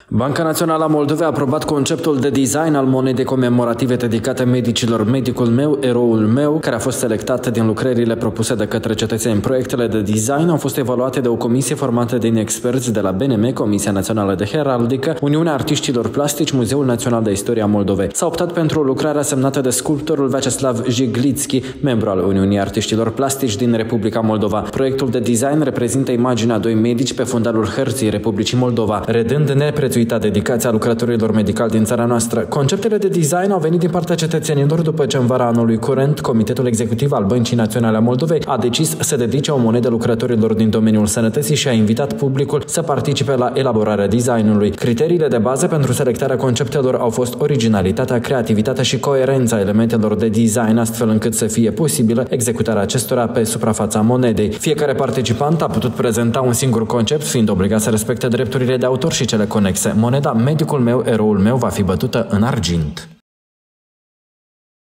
Banca Națională a Moldovei a aprobat conceptul de design al monedei comemorative dedicate medicilor Medicul meu, eroul meu, care a fost selectat din lucrările propuse de către cetățeni. Proiectele de design au fost evaluate de o comisie formată din experți de la BNM, Comisia Națională de Heraldică, Uniunea Artiștilor Plastici, Muzeul Național de Istoria Moldovei. S-a optat pentru o lucrare semnată de sculptorul Vyacheslav Jiglitski, membru al Uniunii Artiștilor Plastici din Republica Moldova. Proiectul de design reprezintă imaginea doi medici pe fundalul hărții Republicii Moldova, redând neprețuita dedicația lucrătorilor medicali din țara noastră. Conceptele de design au venit din partea cetățenilor după ce în vara anului curent Comitetul Executiv al Băncii Naționale a Moldovei a decis să dedice o monedă lucrătorilor din domeniul sănătății și a invitat publicul să participe la elaborarea designului. Criteriile de bază pentru selectarea conceptelor au fost originalitatea, creativitatea și coerența elementelor de design, astfel încât să fie posibilă executarea acestora pe suprafața monedei. Fiecare participant a putut prezenta un singur concept, fiind obligat să respecte drepturile de autor și cele conexe. Moneda Medicul meu, eroul meu va fi bătută în argint.